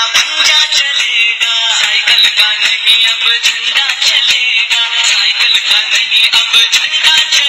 पंजा चलेगा, साइकिल का नहीं अब झंडा चलेगा, साइकिल का नहीं अब झंडा चलेगा।